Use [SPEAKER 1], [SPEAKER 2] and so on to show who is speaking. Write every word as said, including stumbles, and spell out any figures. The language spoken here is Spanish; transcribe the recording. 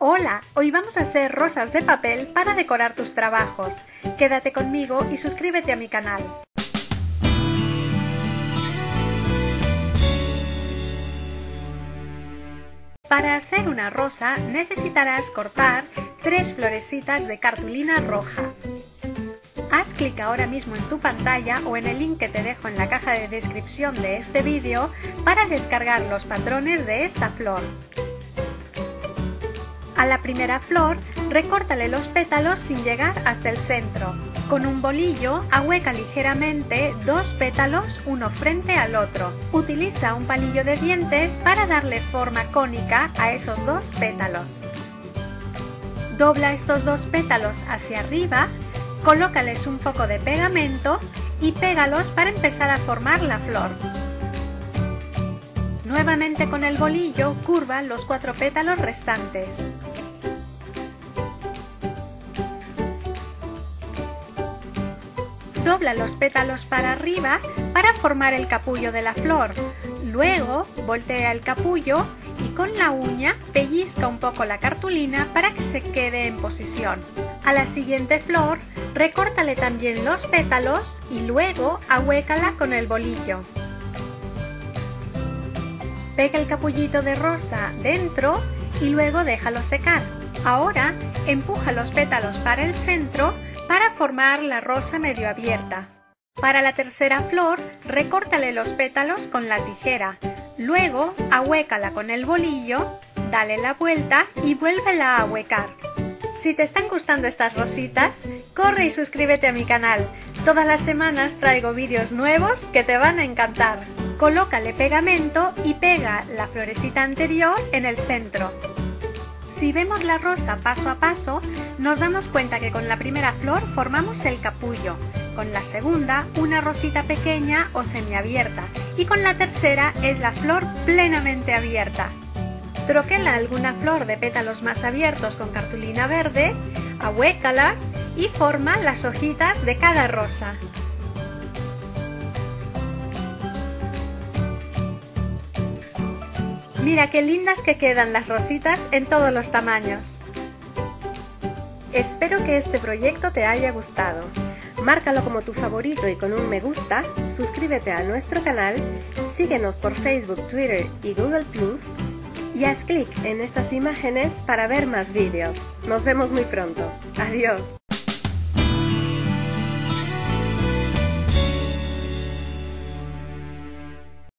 [SPEAKER 1] Hola, hoy vamos a hacer rosas de papel para decorar tus trabajos. Quédate conmigo y suscríbete a mi canal. Para hacer una rosa necesitarás cortar tres florecitas de cartulina roja. Haz clic ahora mismo en tu pantalla o en el link que te dejo en la caja de descripción de este vídeo para descargar los patrones de esta flor. A la primera flor, recórtale los pétalos sin llegar hasta el centro. Con un bolillo, ahueca ligeramente dos pétalos uno frente al otro. Utiliza un palillo de dientes para darle forma cónica a esos dos pétalos. Dobla estos dos pétalos hacia arriba, colócales un poco de pegamento y pégalos para empezar a formar la flor. Nuevamente con el bolillo, curva los cuatro pétalos restantes. Dobla los pétalos para arriba para formar el capullo de la flor. Luego, voltea el capullo y con la uña pellizca un poco la cartulina para que se quede en posición. A la siguiente flor, recórtale también los pétalos y luego ahuécala con el bolillo. Pega el capullito de rosa dentro y luego déjalo secar. Ahora empuja los pétalos para el centro para formar la rosa medio abierta. Para la tercera flor, recórtale los pétalos con la tijera. Luego ahuécala con el bolillo, dale la vuelta y vuélvela a ahuecar. Si te están gustando estas rositas, corre y suscríbete a mi canal. Todas las semanas traigo vídeos nuevos que te van a encantar. Colócale pegamento y pega la florecita anterior en el centro. Si vemos la rosa paso a paso, nos damos cuenta que con la primera flor formamos el capullo, con la segunda una rosita pequeña o semiabierta y con la tercera es la flor plenamente abierta. Troquela alguna flor de pétalos más abiertos con cartulina verde, ahuécalas y forma las hojitas de cada rosa. Mira qué lindas que quedan las rositas en todos los tamaños. Espero que este proyecto te haya gustado. Márcalo como tu favorito y con un me gusta, suscríbete a nuestro canal, síguenos por Facebook, Twitter y Google plus, y haz clic en estas imágenes para ver más vídeos. Nos vemos muy pronto. Adiós.